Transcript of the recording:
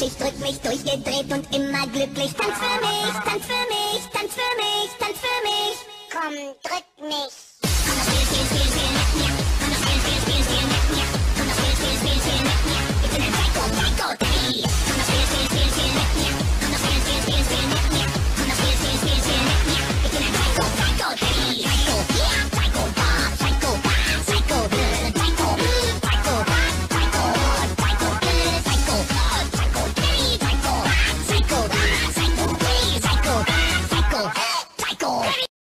ich drück mich durchgedreht und immer glücklich. Tanz für mich, tanz für mich.